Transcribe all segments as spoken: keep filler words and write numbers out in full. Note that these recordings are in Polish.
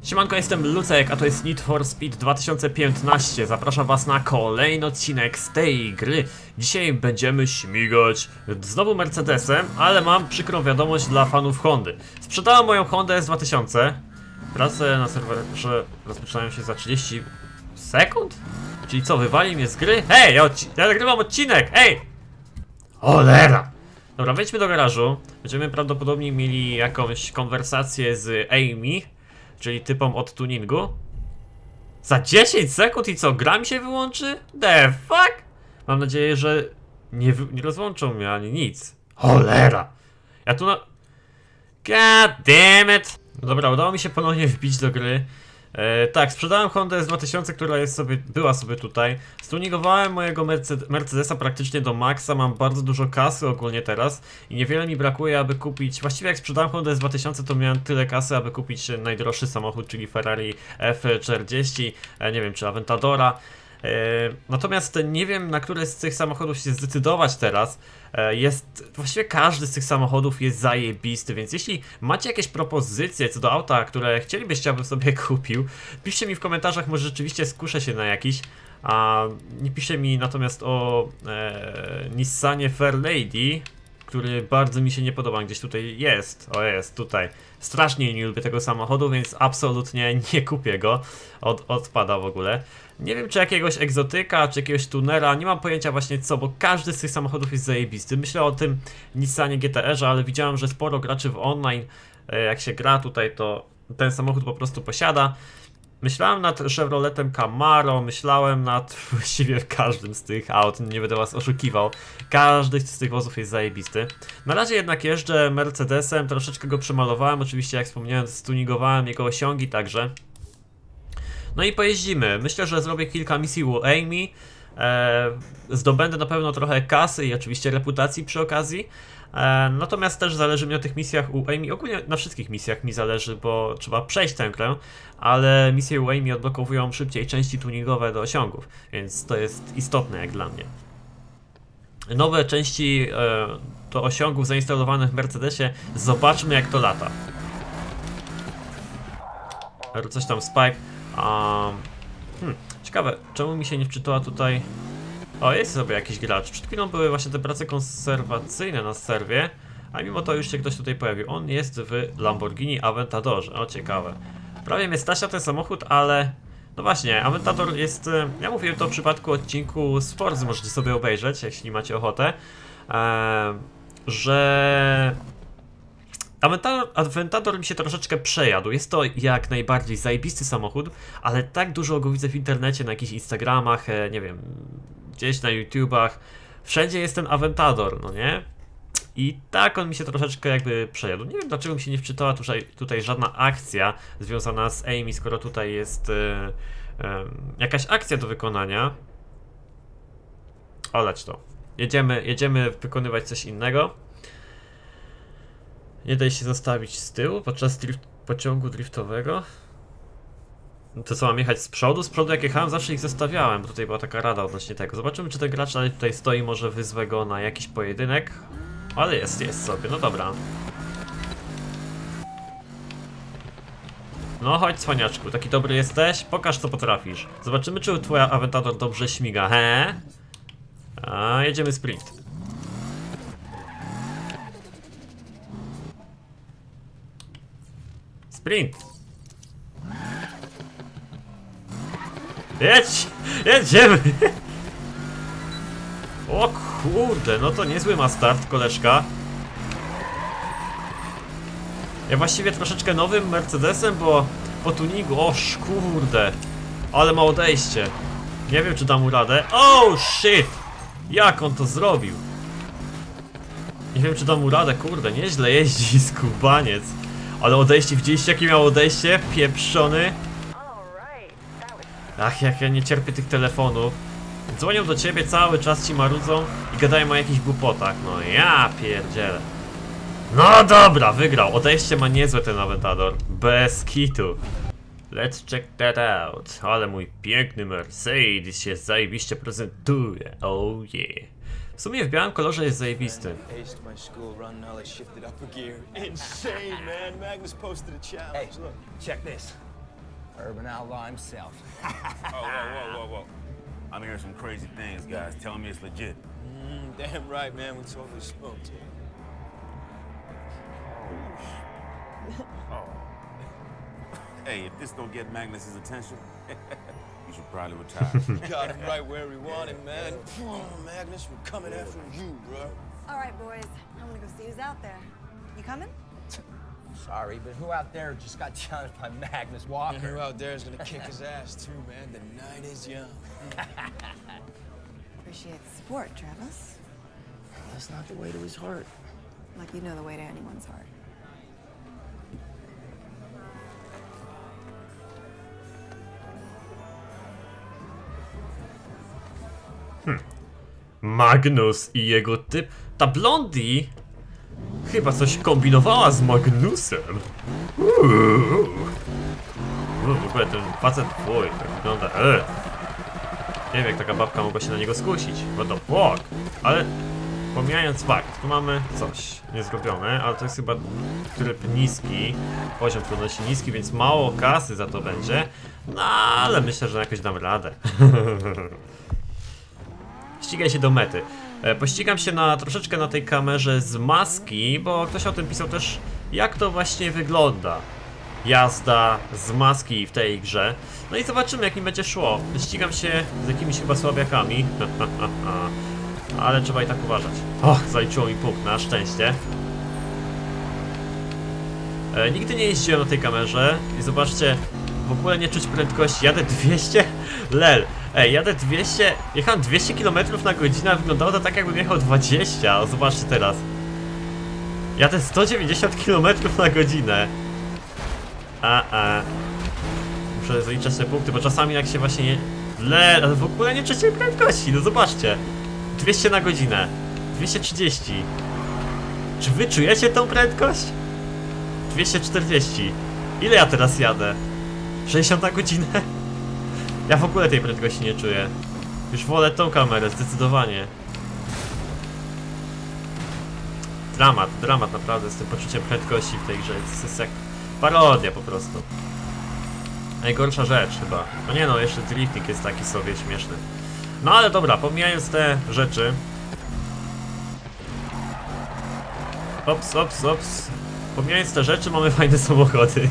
Siemanko, jestem Lucek, a to jest Need for Speed dwa tysiące piętnaście. Zapraszam was na kolejny odcinek z tej gry. Dzisiaj będziemy śmigać znowu Mercedesem, ale mam przykrą wiadomość dla fanów Hondy. Sprzedałem moją Hondę S dwa tysiące. Prace na serwerze rozpoczynają się za trzydzieści sekund? Czyli co, wywali mnie z gry? Hej, ja, ja nagrywam odcinek, hej! Cholera! Dobra, wejdźmy do garażu. Będziemy prawdopodobnie mieli jakąś konwersację z Amy, czyli typom od tuningu. Za dziesięć sekund i co, gra mi się wyłączy? The fuck? Mam nadzieję, że nie, nie rozłączą mnie ani nic. Cholera! Ja tu na... God damn it! Dobra, udało mi się ponownie wbić do gry. E, tak, sprzedałem Hondę S dwa tysiące, która jest sobie, była sobie tutaj. Stuningowałem mojego Merced Mercedesa praktycznie do maksa. Mam bardzo dużo kasy ogólnie teraz i niewiele mi brakuje, aby kupić... Właściwie jak sprzedałem Hondę S dwa tysiące, to miałem tyle kasy, aby kupić najdroższy samochód, czyli Ferrari F czterdzieści, e, nie wiem, czy Aventadora. E, natomiast nie wiem, na który z tych samochodów się zdecydować teraz. E, jest, właściwie każdy z tych samochodów jest zajebisty, więc jeśli macie jakieś propozycje co do auta, które chcielibyście, abym sobie kupił, piszcie mi w komentarzach, może rzeczywiście skuszę się na jakiś. A nie piszcie mi natomiast o e, Nissanie Fairlady, który bardzo mi się nie podoba, gdzieś tutaj jest, o jest, tutaj. Strasznie nie lubię tego samochodu, więc absolutnie nie kupię go, Od, odpada w ogóle. Nie wiem, czy jakiegoś egzotyka, czy jakiegoś tunera, nie mam pojęcia właśnie co, bo każdy z tych samochodów jest zajebisty. Myślę o tym Nissanie G T R-ze, ale widziałem, że sporo graczy w online, jak się gra tutaj, to ten samochód po prostu posiada. Myślałem nad Chevroletem Camaro, myślałem nad właściwie każdym z tych aut, nie będę was oszukiwał. Każdy z tych wozów jest zajebisty. Na razie jednak jeżdżę Mercedesem, troszeczkę go przemalowałem, oczywiście jak wspomniałem, stuningowałem jego osiągi także. No i pojeździmy. Myślę, że zrobię kilka misji u Amy. E, zdobędę na pewno trochę kasy i oczywiście reputacji przy okazji. E, natomiast też zależy mi na tych misjach u Amy. Ogólnie na wszystkich misjach mi zależy, bo trzeba przejść tę grę. Ale misje u Amy odblokowują szybciej części tuningowe do osiągów. Więc to jest istotne jak dla mnie. Nowe części e, do osiągów zainstalowanych w Mercedesie. Zobaczmy jak to lata. Coś tam Spike. Um, hmm, ciekawe, czemu mi się nie wczytała tutaj... O, jest sobie jakiś gracz. Przed chwilą były właśnie te prace konserwacyjne na serwie, a mimo to już się ktoś tutaj pojawił. On jest w Lamborghini Aventadorze. O, ciekawe. Prawie mnie stać na ten samochód, ale... No właśnie, Aventador jest... Ja mówiłem to w przypadku odcinku Sports, możecie sobie obejrzeć, jeśli macie ochotę. Eee, że... Aventador, Aventador mi się troszeczkę przejadł. Jest to jak najbardziej zajebisty samochód, ale tak dużo go widzę w internecie, na jakichś Instagramach, nie wiem, gdzieś na YouTubach. Wszędzie jest ten Aventador, no nie? I tak on mi się troszeczkę jakby przejadł. Nie wiem, dlaczego mi się nie wczytała tutaj, tutaj żadna akcja związana z Amy, skoro tutaj jest e, e, jakaś akcja do wykonania. Oleć to. Jedziemy, jedziemy wykonywać coś innego. Nie daj się zostawić z tyłu podczas drift, pociągu driftowego. No to co, mam jechać z przodu? Z przodu jak jechałem, zawsze ich zostawiałem, bo tutaj była taka rada odnośnie tego. Zobaczymy, czy ten gracz dalej tutaj stoi, może wyzwę go na jakiś pojedynek. Ale jest, jest sobie, no dobra. No chodź cwaniaczku, taki dobry jesteś? Pokaż co potrafisz. Zobaczymy, czy twoja Aventador dobrze śmiga, he? A, jedziemy sprint. Sprint! Jedź! Jedziemy! O kurde, no to niezły ma start, koleżka. Ja właściwie troszeczkę nowym Mercedesem, bo po tuningu, oż kurde. Ale ma odejście. Nie wiem, czy dam mu radę. Oh shit! Jak on to zrobił? Nie wiem, czy dam mu radę, kurde, nieźle jeździ skubaniec. Ale odejście, widzieliście jakie miało odejście? Pieprzony. Ach, jak ja nie cierpię tych telefonów. Dzwonią do ciebie, cały czas ci marudzą i gadają o jakichś głupotach. No ja pierdzielę. No dobra, wygrał. Odejście ma niezłe ten Aventador. Bez kitu. Let's check that out. Ale mój piękny Mercedes się zajebiście prezentuje. Oh yeah. W sumie w białym kolorze jest zajebisty. Insane, man. Magnus posted a challenge. Hey, check this. Urban outlaw himself. Oh, whoa, whoa, whoa, whoa. I'm hearing some crazy things, guys. Tell me it's legit. Mm, damn right, man. We totally smoked it. Oh. Hey, if this don't get Magnus's attention, you should probably retire. Got him right where we want him, man. Oh, Magnus, we're coming after you, bro. All right, boys. I'm gonna go see who's out there. You coming? Sorry, but who out there just got challenged by Magnus And Walker? who out there is gonna kick his ass, too, man? The night is young. Appreciate the support, Travis. That's not the way to his heart. Like you know the way to anyone's heart. Magnus i jego typ. Ta Blondie chyba coś kombinowała z Magnusem. Uuu. W ogóle ten facet, oj, tak wygląda. E. Nie wiem, jak taka babka mogła się na niego skusić. What the fuck? Ale pomijając fakt, tu mamy coś niezrobione, ale to jest chyba tryb niski, poziom trudności niski, więc mało kasy za to będzie. No ale myślę, że jakoś dam radę. Ścigaj się do mety. E, pościgam się na troszeczkę na tej kamerze z maski, bo ktoś o tym pisał też, jak to właśnie wygląda. Jazda z maski w tej grze. No i zobaczymy, jak mi będzie szło. Ścigam się z jakimiś chyba słabiakami. Ale trzeba i tak uważać. Och, zaliczyło mi punkt, na szczęście. E, nigdy nie jeździłem na tej kamerze i zobaczcie, w ogóle nie czuć prędkości. Jadę dwieście? Lel. Ej, jadę dwieście, jechałem dwieście kilometrów na godzinę, a wyglądało to tak, jakbym jechał dwadzieścia. O, zobaczcie teraz. Jadę sto dziewięćdziesiąt kilometrów na godzinę. A, a. Muszę zaliczać te punkty, bo czasami jak się właśnie nie... Le, ale w ogóle nie czucie prędkości, no zobaczcie. dwieście na godzinę. dwieście trzydzieści. Czy wy czujecie tą prędkość? dwieście czterdzieści. Ile ja teraz jadę? sześćdziesiąt na godzinę? Ja w ogóle tej prędkości nie czuję. Już wolę tą kamerę, zdecydowanie. Dramat, dramat naprawdę z tym poczuciem prędkości w tej grze. To jest jak parodia po prostu. Najgorsza rzecz chyba. No nie no, jeszcze drifting jest taki sobie śmieszny. No ale dobra, pomijając te rzeczy. Ops, ops, ops. Pomijając te rzeczy, mamy fajne samochody.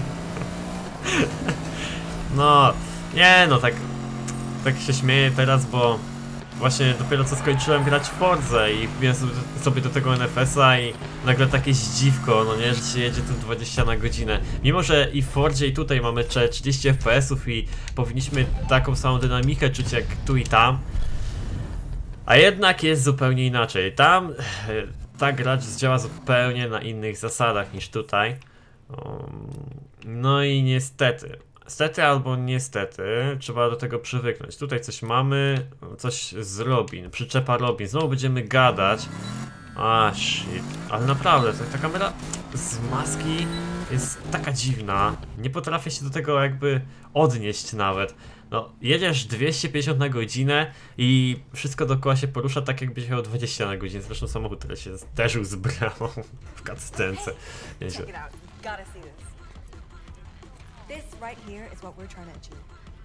No, nie no, tak, tak się śmieję teraz, bo właśnie dopiero co skończyłem grać w Forzę i wbiłem sobie do tego N F S-a i nagle takie zdziwko, no nie, że się jedzie tu dwadzieścia na godzinę. Mimo, że i w Forzie i tutaj mamy trzydzieści F P S-ów i powinniśmy taką samą dynamikę czuć jak tu i tam. A jednak jest zupełnie inaczej. Tam ta gra działa zupełnie na innych zasadach niż tutaj. No i niestety. Stety albo niestety, trzeba do tego przywyknąć. Tutaj coś mamy, coś z Robin, przyczepa Robin. Znowu będziemy gadać. A shit, ale naprawdę, ta, ta kamera z maski jest taka dziwna. Nie potrafię się do tego jakby odnieść nawet. No, jedziesz dwieście pięćdziesiąt na godzinę i wszystko dookoła się porusza tak, jakbyś jechał dwadzieścia na godzinę. Zresztą samochód, który się zderzył z bramą w cutscence. Nieźle. This right here is what we're trying to achieve.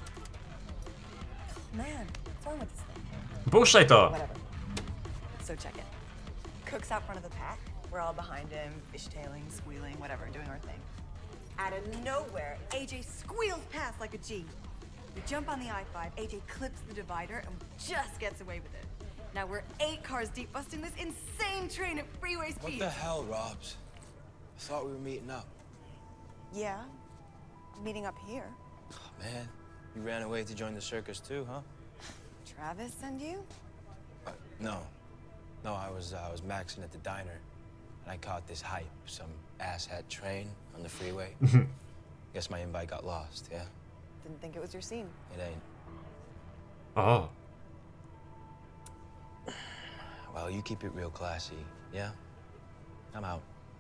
Man, what's wrong with this thing? Puszczaj to! Whatever. So check it. Cook's out front of the pack. We're all behind him, fishtailing, squealing, whatever, doing our thing. Out of nowhere, A J squeals past like a G. We jump on the I five, A J clips the divider, and just gets away with it. Now we're eight cars deep busting this insane train at freeway speed. What the hell, Robs? I thought we were meeting up. Yeah. Meeting up here. Oh, man, you ran away to join the circus too, huh? Travis send you? Uh, no. No, I was uh, I was maxing at the diner, and I caught this hype, some asshat train on the freeway. Guess my invite got lost, yeah? Didn't think it was your scene. It ain't. O. Well, you keep it real classy, yeah? I'm out.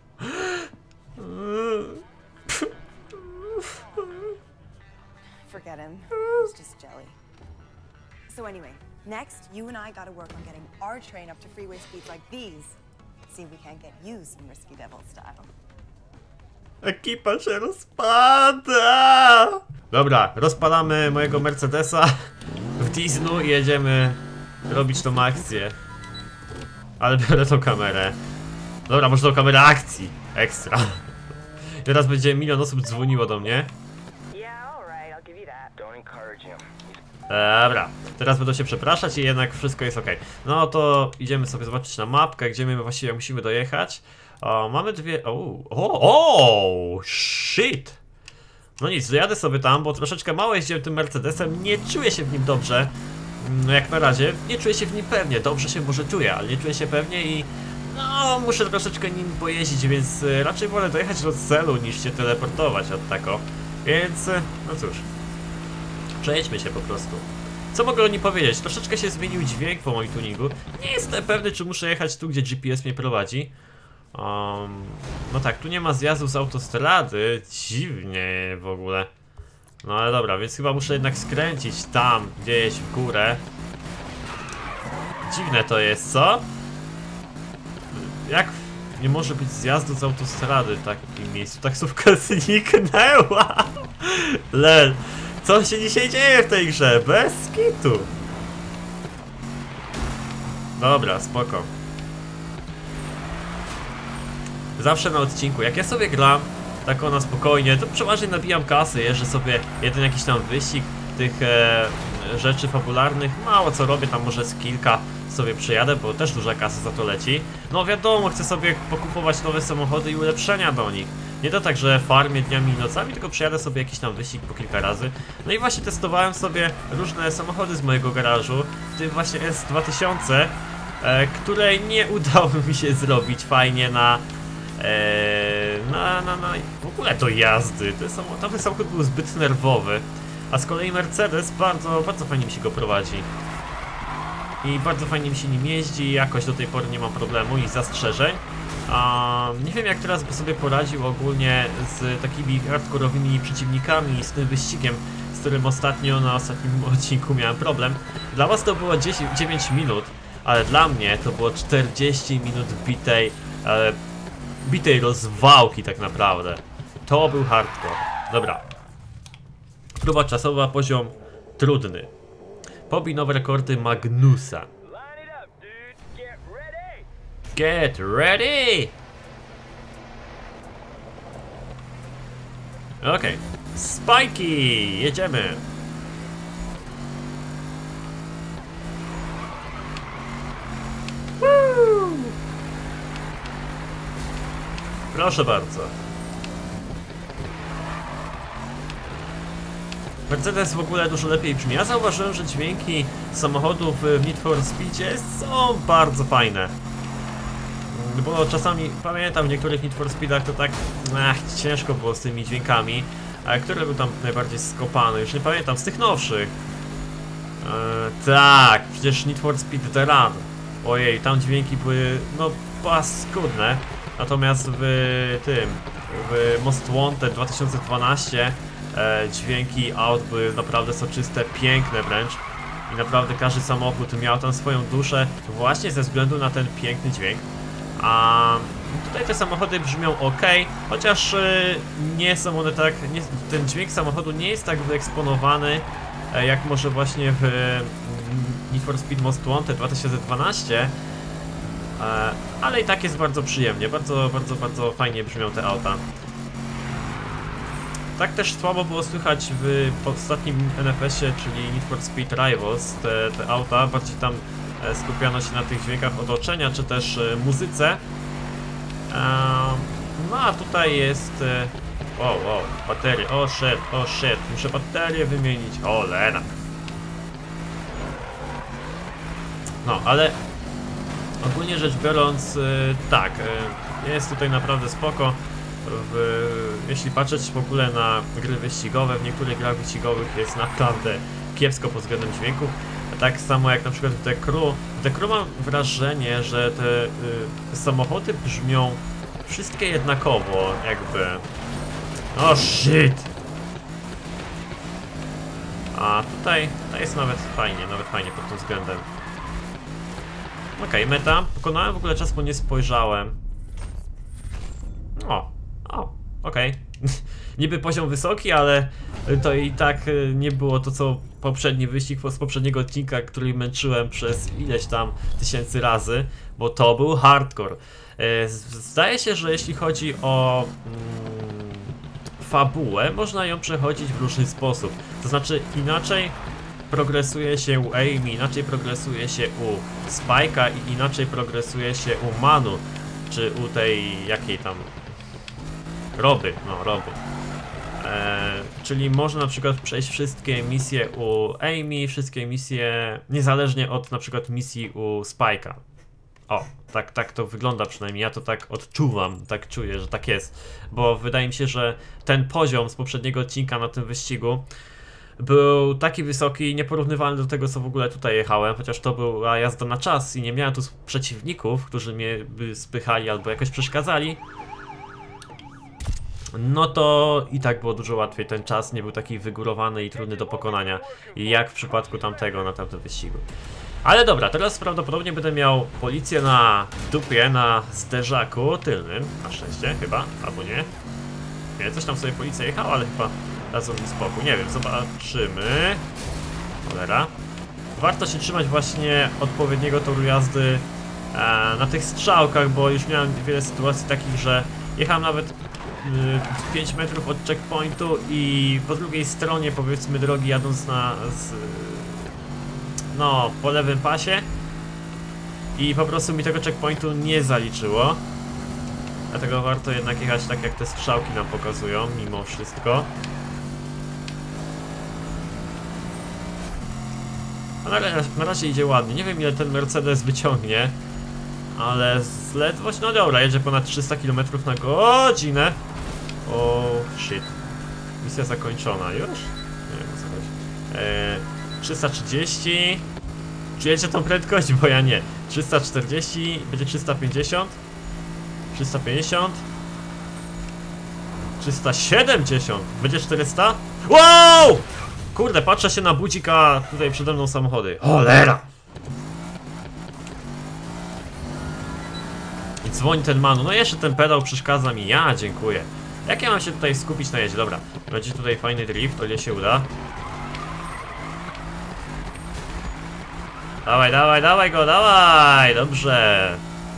Forget him. He's just jelly. So anyway, next, you and I gotta work on getting our train up to freeway speeds like these. See if we can't get you some Risky Devil style. Ekipa się rozpada! Dobra, rozpalamy mojego Mercedesa w Disnu i jedziemy robić tą akcję. Ale biorę tą kamerę. Dobra, może tą kamerę akcji. Ekstra. Teraz będzie milion osób dzwoniło do mnie. Dobra, teraz będą się przepraszać i jednak wszystko jest ok. No to idziemy sobie zobaczyć na mapkę, gdzie my właściwie musimy dojechać. O, mamy dwie... O, o, o, shit! No nic, dojadę sobie tam, bo troszeczkę mało jeździłem tym Mercedesem, nie czuję się w nim dobrze. No jak na razie, nie czuję się w nim pewnie, dobrze się może czuję, ale nie czuję się pewnie i... No, muszę troszeczkę nim pojeździć, więc raczej wolę dojechać do celu niż się teleportować od tako. Więc, no cóż. Przejedźmy się po prostu. Co mogę o nim powiedzieć? Troszeczkę się zmienił dźwięk po moim tuningu. Nie jestem pewny, czy muszę jechać tu, gdzie G P S mnie prowadzi. Um, no tak, tu nie ma zjazdu z autostrady. Dziwnie w ogóle. No ale dobra, więc chyba muszę jednak skręcić tam, gdzieś w górę. Dziwne to jest, co? Jak nie może być zjazdu z autostrady w takim miejscu? Taksówka zniknęła! Lel. Co się dzisiaj dzieje w tej grze? Bez kitu. Dobra, spoko. Zawsze na odcinku, jak ja sobie gram tak na spokojnie, to przeważnie nabijam kasy, jeżdżę sobie jeden jakiś tam wyścig tych e, rzeczy fabularnych. Mało co robię, tam może z kilka sobie przejadę, bo też duża kasa za to leci. No wiadomo, chcę sobie pokupować nowe samochody i ulepszenia do nich. Nie to tak, że farmię dniami i nocami, tylko przejadę sobie jakiś tam wyścig po kilka razy. No i właśnie testowałem sobie różne samochody z mojego garażu, w tym właśnie S dwa tysiące, e, której nie udało mi się zrobić fajnie na... E, na, na, na w ogóle do jazdy. Ten samochód, tamten samochód był zbyt nerwowy, a z kolei Mercedes bardzo, bardzo fajnie mi się go prowadzi. I bardzo fajnie mi się nim jeździ, jakoś do tej pory nie mam problemu i zastrzeżeń. A nie wiem jak teraz by sobie poradził ogólnie z takimi hardkorowymi przeciwnikami i z tym wyścigiem, z którym ostatnio na ostatnim odcinku miałem problem. Dla was to było dziesięć, dziewięć minut, ale dla mnie to było czterdzieści minut bitej, e, bitej rozwałki tak naprawdę. To był hardcore. Dobra. Próba czasowa, poziom trudny. Pobij nowe rekordy Magnusa. Get ready! Okej. Okay. Spikey! Jedziemy! Woo! Proszę bardzo. Mercedes w ogóle dużo lepiej brzmi. Ja zauważyłem, że dźwięki samochodów w Need for Speedzie są bardzo fajne. Bo czasami, pamiętam w niektórych Need for Speedach to tak ach, ciężko było z tymi dźwiękami. A który był tam najbardziej skopany? Już nie pamiętam, z tych nowszych. Eee, tak, przecież Need for Speed The Run. Ojej, tam dźwięki były no paskudne. Natomiast w tym, w Most Wanted dwa tysiące dwanaście e, dźwięki aut były naprawdę soczyste, piękne wręcz. I naprawdę każdy samochód miał tam swoją duszę właśnie ze względu na ten piękny dźwięk. A tutaj te samochody brzmią ok, chociaż y, nie są one tak, nie, ten dźwięk samochodu nie jest tak wyeksponowany e, jak może właśnie w y, Need for Speed Most Wanted dwa tysiące dwanaście, e, ale i tak jest bardzo przyjemnie, bardzo, bardzo, bardzo fajnie brzmią te auta. Tak też słabo było słychać w ostatnim N F S ie, czyli Need for Speed Rivals, te, te auta, bardziej tam skupiano się na tych dźwiękach otoczenia, czy też e, muzyce. E, no a tutaj jest... E, wow, wow, baterie, o shit, o shit, muszę baterię wymienić, o lena. No, ale ogólnie rzecz biorąc, e, tak, e, jest tutaj naprawdę spoko. W, jeśli patrzeć w ogóle na gry wyścigowe, w niektórych grach wyścigowych jest naprawdę kiepsko pod względem dźwięków. Tak samo jak na przykład w The Crew. W The Crew mam wrażenie, że te y, samochody brzmią wszystkie jednakowo, jakby. O shit! A tutaj, tutaj jest nawet fajnie, nawet fajnie pod tym względem. Okej, okay, meta. Pokonałem w ogóle czas, bo nie spojrzałem. O, o, okej. Okay. Niby poziom wysoki, ale to i tak nie było to co poprzedni wyścig z poprzedniego odcinka, który męczyłem przez ileś tam tysięcy razy, bo to był hardcore. Zdaje się, że jeśli chodzi o mm, fabułę, można ją przechodzić w różny sposób. To znaczy inaczej progresuje się u Amy, inaczej progresuje się u Spike'a i inaczej progresuje się u Manu, czy u tej jakiej tam Roby, no Roby. Eee, czyli można na przykład przejść wszystkie misje u Amy, wszystkie misje niezależnie od na przykład misji u Spike'a. O, tak, tak to wygląda przynajmniej, ja to tak odczuwam, tak czuję, że tak jest. Bo wydaje mi się, że ten poziom z poprzedniego odcinka na tym wyścigu był taki wysoki, nieporównywalny do tego, co w ogóle tutaj jechałem, chociaż to była jazda na czas i nie miałem tu przeciwników, którzy mnie by spychali albo jakoś przeszkadzali. No to i tak było dużo łatwiej, ten czas nie był taki wygórowany i trudny do pokonania, jak w przypadku tamtego, na tamtym wyścigu. Ale dobra, teraz prawdopodobnie będę miał policję na dupie, na zderzaku tylnym, na szczęście chyba, albo nie. Nie, coś tam sobie policja jechała, ale chyba dadzą mi spokój, nie wiem, zobaczymy. Cholera. Warto się trzymać właśnie odpowiedniego toru jazdy e, na tych strzałkach, bo już miałem wiele sytuacji takich, że jechałem nawet pięć metrów od checkpointu i po drugiej stronie, powiedzmy, drogi jadąc na z, no, po lewym pasie i po prostu mi tego checkpointu nie zaliczyło. Dlatego warto jednak jechać tak, jak te strzałki nam pokazują, mimo wszystko. A na, na razie idzie ładnie, nie wiem ile ten Mercedes wyciągnie, ale z ledwość, no dobra, jedzie ponad trzysta kilometrów na godzinę. O, shit. Misja zakończona już? Nie wiem o co chodzi. Eee, trzysta trzydzieści. Czujecie tą prędkość? Bo ja nie. trzysta czterdzieści, będzie trzysta pięćdziesiąt. trzysta pięćdziesiąt. trzysta siedemdziesiąt. Będzie czterysta. Wow! Kurde, patrzę się na budzik, a tutaj przede mną samochody. Cholera! I dzwoni ten Manu. No jeszcze ten pedał przeszkadza mi. Ja dziękuję. Jak ja mam się tutaj skupić na jeździe? Dobra, będzie tutaj fajny drift, o ile się uda. Dawaj, dawaj, dawaj go, dawaj! Dobrze.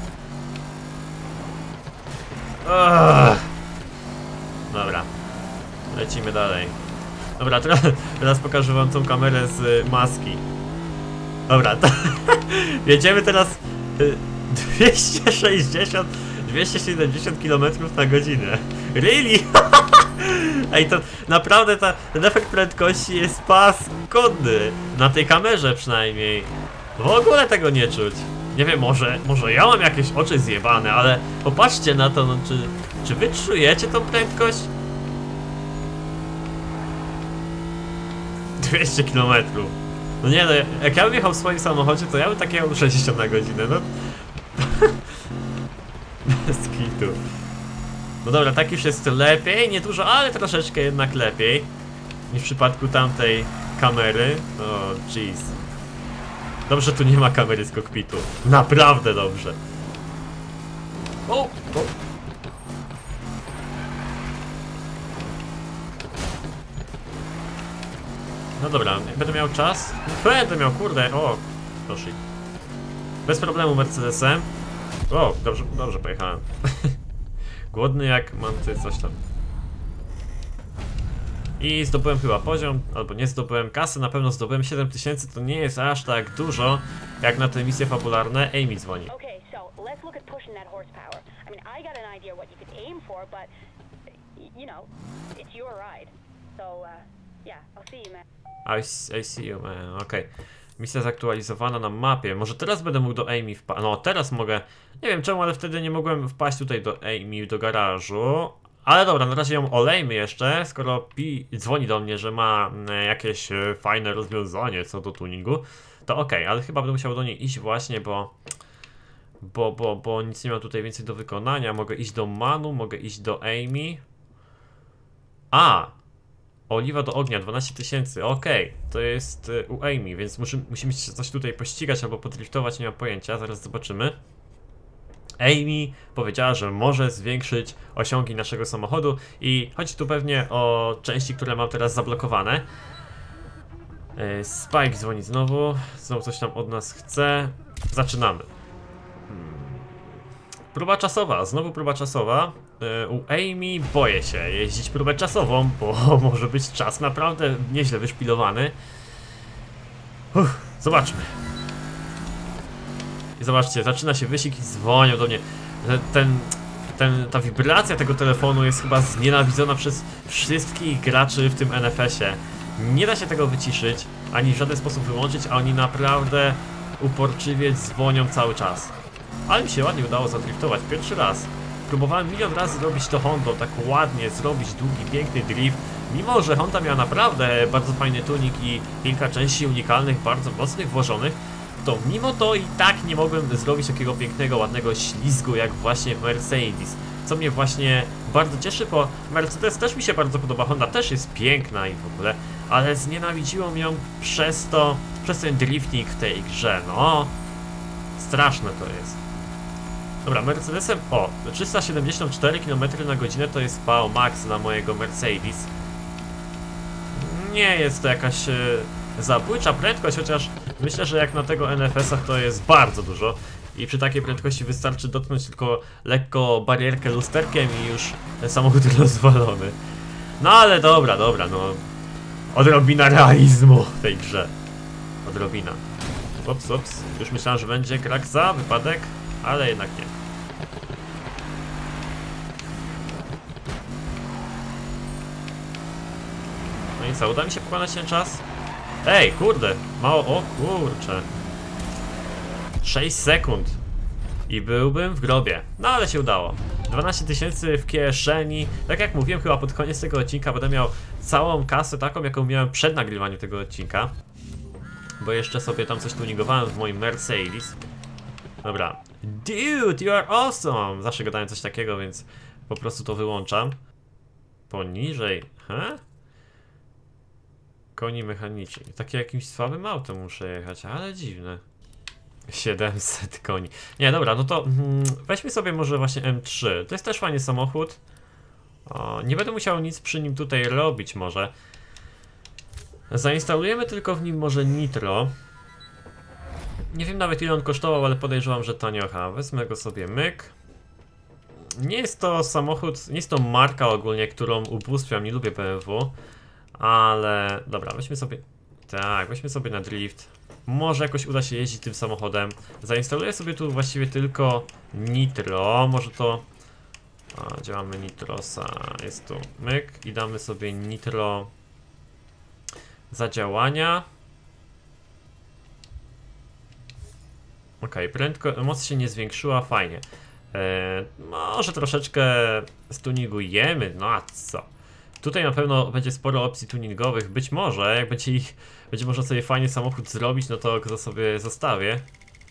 Uch. Dobra. Lecimy dalej. Dobra, teraz, teraz pokażę wam tą kamerę z maski. Dobra, to jedziemy teraz dwieście sześćdziesiąt, dwieście siedemdziesiąt kilometrów na godzinę. Really? Ej, to naprawdę ta, ten efekt prędkości jest paskudny. Na tej kamerze przynajmniej. W ogóle tego nie czuć. Nie wiem, może, może ja mam jakieś oczy zjebane, ale popatrzcie na to, no, czy, czy wy czujecie tą prędkość? dwieście kilometrów. No nie no, jak ja bym jechał w swoim samochodzie, to ja bym tak jechał sześćdziesiąt na godzinę, no. Bez kitu. No dobra, tak już jest lepiej, nie dużo, ale troszeczkę jednak lepiej niż w przypadku tamtej kamery. O, jeez. Dobrze, tu nie ma kamery z kokpitu. Naprawdę dobrze. O, o. No dobra, będę miał czas. Będę miał, kurde, o, proszę. Bez problemu Mercedesem. O, dobrze, dobrze pojechałem. Głodny jak manty, coś tam. I zdobyłem chyba poziom, albo nie zdobyłem kasy, na pewno zdobyłem siedem tysięcy, to nie jest aż tak dużo, jak na te misje fabularne. Amy dzwoni. Okay, so let's look at pushing that horsepower. I mean, I got an idea what you could aim for, but you know, it's your ride. So, uh, yeah, I'll see you, man. I, I see you, man. Okej. Okay. Misja zaktualizowana na mapie. Może teraz będę mógł do Amy wpaść. No, teraz mogę. Nie wiem czemu, ale wtedy nie mogłem wpaść tutaj do Amy, do garażu. Ale dobra, na razie ją olejmy jeszcze, skoro Pi dzwoni do mnie, że ma jakieś fajne rozwiązanie co do tuningu. To okej, okay, ale chyba będę musiał do niej iść właśnie, bo... Bo, bo, bo nic nie mam tutaj więcej do wykonania. Mogę iść do Manu, mogę iść do Amy. A! Oliwa do ognia, dwanaście tysięcy, okej, okay. To jest y, u Amy, więc muszy, musimy się coś tutaj pościgać albo podriftować, nie mam pojęcia, zaraz zobaczymy. Amy powiedziała, że może zwiększyć osiągi naszego samochodu i chodzi tu pewnie o części, które mam teraz zablokowane. Spike dzwoni znowu, znowu coś tam od nas chce. Zaczynamy. Hmm. Próba czasowa, znowu próba czasowa. U Amy boję się jeździć próbę czasową, bo może być czas naprawdę nieźle wyszpilowany. Uff, zobaczmy. I zobaczcie, zaczyna się wyścig i dzwonią do mnie. Ten, ten, ta wibracja tego telefonu jest chyba znienawidzona przez wszystkich graczy w tym N F S ie. Nie da się tego wyciszyć, ani w żaden sposób wyłączyć, a oni naprawdę uporczywie dzwonią cały czas. Ale mi się ładnie udało zadriftować, pierwszy raz. Próbowałem milion razy zrobić to Hondą, tak ładnie, zrobić długi, piękny drift. Mimo że Honda miała naprawdę bardzo fajny tuning i kilka części unikalnych, bardzo mocnych włożonych, to mimo to i tak nie mogłem zrobić takiego pięknego, ładnego ślizgu jak właśnie w Mercedes. Co mnie właśnie bardzo cieszy, bo Mercedes też mi się bardzo podoba, Honda też jest piękna i w ogóle, ale znienawidziło ją przez to, przez ten drifting w tej grze, no. Straszne to jest. Dobra, Mercedesem, o, trzysta siedemdziesiąt cztery kilometry na godzinę to jest V max dla mojego Mercedes. Nie jest to jakaś e, zabójcza prędkość, chociaż myślę, że jak na tego N F S a to jest bardzo dużo. I przy takiej prędkości wystarczy dotknąć tylko lekko barierkę lusterkiem i już samochód rozwalony. No ale dobra, dobra, no. Odrobina realizmu w tej grze. Odrobina. Ups, ups. Już myślałem, że będzie kraksa, wypadek, ale jednak nie. No i co, uda mi się pokonać ten czas? Ej, kurde, mało, o kurcze. sześć sekund i byłbym w grobie, no ale się udało. dwanaście tysięcy w kieszeni. Tak jak mówiłem, chyba pod koniec tego odcinka będę miał całą kasę taką, jaką miałem przed nagrywaniem tego odcinka. Bo jeszcze sobie tam coś tuningowałem w moim Mercedes. Dobra. Dude, you are awesome! Zawsze gadałem coś takiego, więc po prostu to wyłączam. Poniżej, he? Koni mechaniczni. Takie jakimś słabym autem muszę jechać, ale dziwne. siedemset koni. Nie, dobra, no to mm, weźmy sobie może właśnie M trzy. To jest też fajny samochód. O, nie będę musiał nic przy nim tutaj robić może. Zainstalujemy tylko w nim może nitro. Nie wiem nawet ile on kosztował, ale podejrzewam, że taniocha. Wezmę go sobie, myk. Nie jest to samochód, nie jest to marka ogólnie, którą ubóstwiam, nie lubię B M W. Ale dobra, weźmy sobie, tak, weźmy sobie na drift. Może jakoś uda się jeździć tym samochodem. Zainstaluję sobie tu właściwie tylko nitro, może to... A, działamy nitrosa, jest tu myk i damy sobie nitro zadziałania. Ok, prędko, moc się nie zwiększyła, fajnie. Eee, może troszeczkę stuningujemy, no a co? Tutaj na pewno będzie sporo opcji tuningowych, być może, jak będzie ich, będzie można sobie fajnie samochód zrobić, no to go sobie zostawię.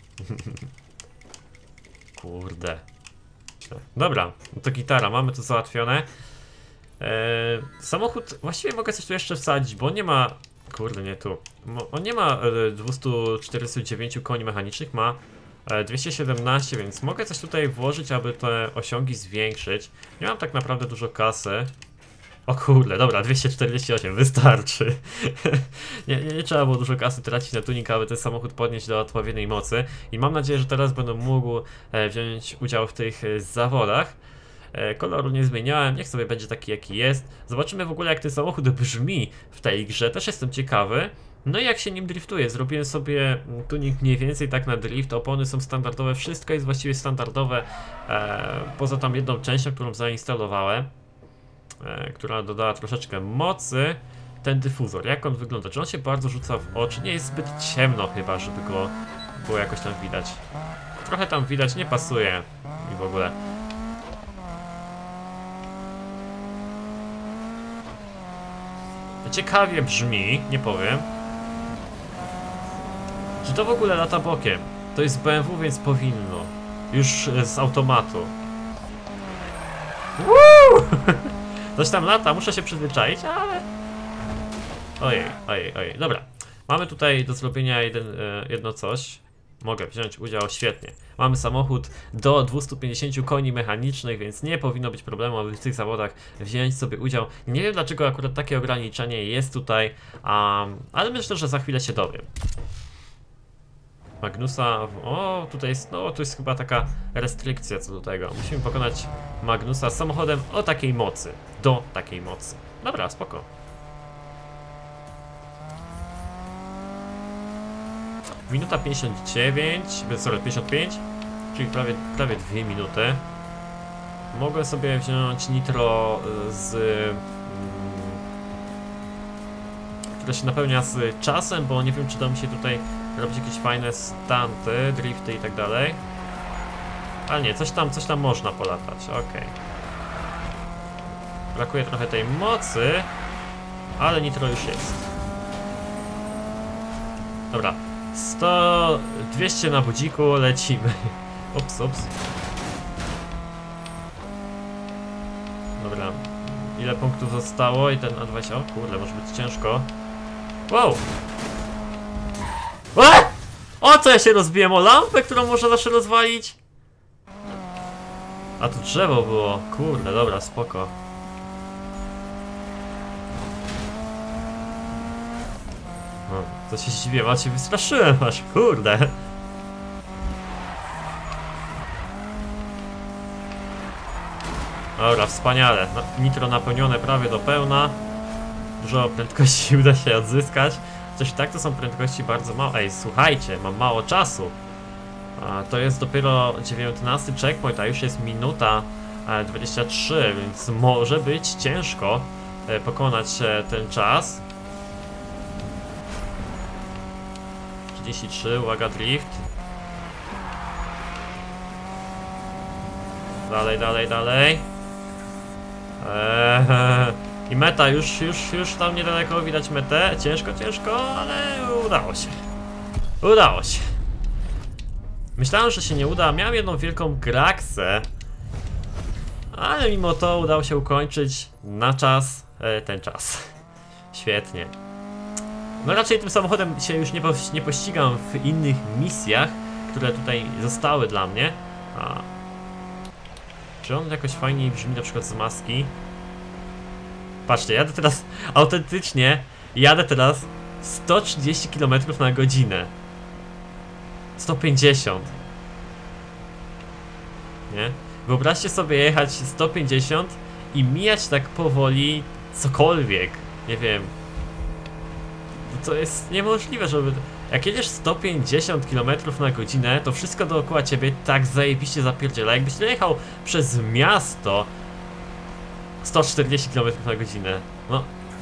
Kurde. Dobra, no to gitara, mamy to załatwione. Eee, samochód, właściwie mogę coś tu jeszcze wsadzić, bo on nie ma, kurde nie tu, on nie ma dwieście czterdzieści dziewięć koni mechanicznych, ma dwieście siedemnaście, więc mogę coś tutaj włożyć, aby te osiągi zwiększyć. Nie mam tak naprawdę dużo kasy. O kurde, dobra, dwieście czterdzieści osiem, wystarczy. nie, nie, nie trzeba było dużo kasy tracić na tuning, aby ten samochód podnieść do odpowiedniej mocy. I mam nadzieję, że teraz będę mógł e, wziąć udział w tych e, zawodach. E, koloru nie zmieniałem, niech sobie będzie taki jaki jest. Zobaczymy w ogóle jak ten samochód brzmi w tej grze, też jestem ciekawy. No i jak się nim driftuje, zrobiłem sobie tuning mniej więcej tak na drift, opony są standardowe, wszystko jest właściwie standardowe. E, poza tam jedną częścią, którą zainstalowałem. E, która dodała troszeczkę mocy. Ten dyfuzor, jak on wygląda? Czy on się bardzo rzuca w oczy? Nie jest zbyt ciemno chyba, żeby go było jakoś tam widać. Trochę tam widać, nie pasuje i w ogóle. Ciekawie brzmi, nie powiem. Czy to w ogóle lata bokiem? To jest B M W, więc powinno. Już z automatu. Woo! Coś tam lata, muszę się przyzwyczaić, ale... Ojej, ojej, ojej, dobra. Mamy tutaj do zrobienia jeden, jedno coś. mogę wziąć udział, świetnie. Mamy samochód do dwustu pięćdziesięciu koni mechanicznych, więc nie powinno być problemu, aby w tych zawodach wziąć sobie udział. Nie wiem dlaczego akurat takie ograniczenie jest tutaj, um, ale myślę, że za chwilę się dowiem. Magnusa, o tutaj jest, no tu jest chyba taka restrykcja co do tego. Musimy pokonać Magnusa samochodem o takiej mocy, do takiej mocy. Dobra, spoko. Minuta pięćdziesiąt dziewięć, sorry, pięćdziesiąt pięć, czyli prawie, prawie dwie minuty. Mogę sobie wziąć nitro z... Mm, które się napełnia z czasem, bo nie wiem czy da mi się tutaj robić jakieś fajne stunty, drifty i tak dalej. Ale nie, coś tam, coś tam można polatać, okej. Okay. Brakuje trochę tej mocy, ale nitro już jest. Dobra. sto, dwieście na budziku, lecimy. Ups, ups. Dobra. Ile punktów zostało? I ten A dwadzieścia. O kurde, może być ciężko. Wow! A! O co ja się rozbiłem? O lampę, którą można zawsze rozwalić? A tu drzewo było. Kurde, dobra, spoko. No, to się zdziwiłem, a cię wystraszyłem aż, kurde. Dobra, wspaniale. No, nitro napełnione prawie do pełna. Dużo prędkości uda się odzyskać. Coś tak to są prędkości bardzo małe. Ej, słuchajcie, mam mało czasu. A, to jest dopiero dziewiętnasty checkpoint, a już jest minuta dwadzieścia trzy, więc może być ciężko e, pokonać e, ten czas. trzydzieści trzy, uwaga, drift. Dalej, dalej, dalej. Eee, I meta, już, już, już tam niedaleko widać metę. Ciężko, ciężko, ale udało się. Udało się. Myślałem, że się nie uda. Miałem jedną wielką kraksę, ale mimo to udało się ukończyć na czas e, ten czas. Świetnie. No raczej tym samochodem się już nie, po, nie pościgam w innych misjach, które tutaj zostały dla mnie. A. Czy on jakoś fajniej brzmi na przykład z maski? Patrzcie, jadę teraz autentycznie, jadę teraz sto trzydzieści kilometrów na godzinę. sto pięćdziesiąt. Nie? Wyobraźcie sobie jechać sto pięćdziesiąt i mijać tak powoli cokolwiek. Nie wiem. To jest niemożliwe, żeby... Jak jedziesz sto pięćdziesiąt kilometrów na godzinę, to wszystko dookoła ciebie tak zajebiście zapierdziela. Jakbyś jechał przez miasto sto czterdzieści kilometrów na godzinę. No.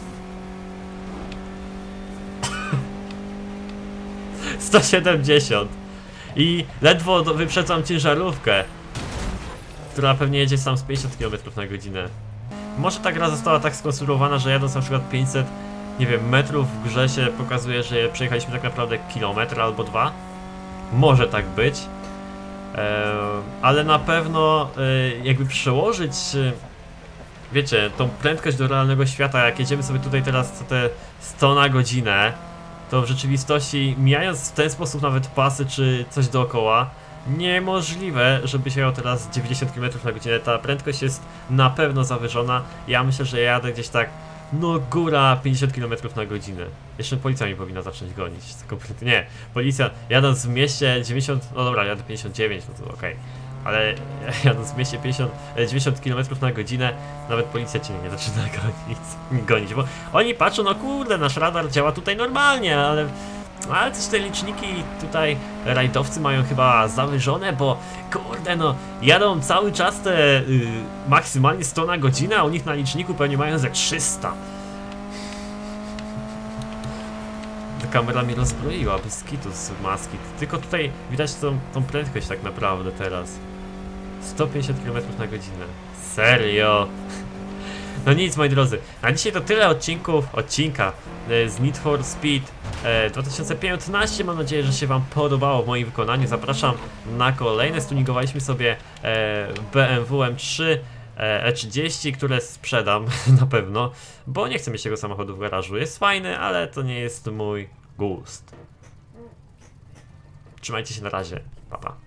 sto siedemdziesiąt. I ledwo wyprzedzam ciężarówkę, która pewnie jedzie sam z pięćdziesiąt kilometrów na godzinę. Może ta gra została tak skonstruowana, że jadąc na przykład pięćset, nie wiem, metrów w grze się pokazuje, że przejechaliśmy tak naprawdę kilometr albo dwa. Może tak być. Eee, ale na pewno e, jakby przełożyć, e, wiecie, tą prędkość do realnego świata, jak jedziemy sobie tutaj teraz te sto na godzinę, to w rzeczywistości, mijając w ten sposób nawet pasy czy coś dookoła, niemożliwe, żeby się jechał teraz dziewięćdziesiąt kilometrów na godzinę. Ta prędkość jest na pewno zawyżona. Ja myślę, że jadę gdzieś tak, no góra pięćdziesiąt kilometrów na godzinę. Jeszcze policja mi powinna zacząć gonić. Kompletnie. Nie, policja jadąc w mieście dziewięćdziesiąt, no dobra, jadę pięćdziesiąt dziewięć, no to okej. Okay. Ale jadąc w mieście pięćdziesiąt, dziewięćdziesiąt kilometrów na godzinę, nawet policja cię nie zaczyna gonić, gonić, bo oni patrzą, no kurde, nasz radar działa tutaj normalnie, ale... Ale też te liczniki tutaj rajdowcy mają chyba zawyżone, bo kurde no, jadą cały czas te y, maksymalnie sto na godzinę, a u nich na liczniku pewnie mają ze trzysta. Ta kamera mnie rozbroiła, bez kitu z maski. Tylko tutaj widać tą, tą prędkość tak naprawdę teraz. sto pięćdziesiąt kilometrów na godzinę. Serio? No nic, moi drodzy, a dzisiaj to tyle odcinków, odcinka z Need for Speed dwa tysiące piętnaście. Mam nadzieję, że się wam podobało w moim wykonaniu. Zapraszam na kolejne. Stuningowaliśmy sobie B M W M trzy E trzydzieści, które sprzedam na pewno, bo nie chcę mieć tego samochodu w garażu. Jest fajny, ale to nie jest mój gust. Trzymajcie się, na razie. Pa, pa.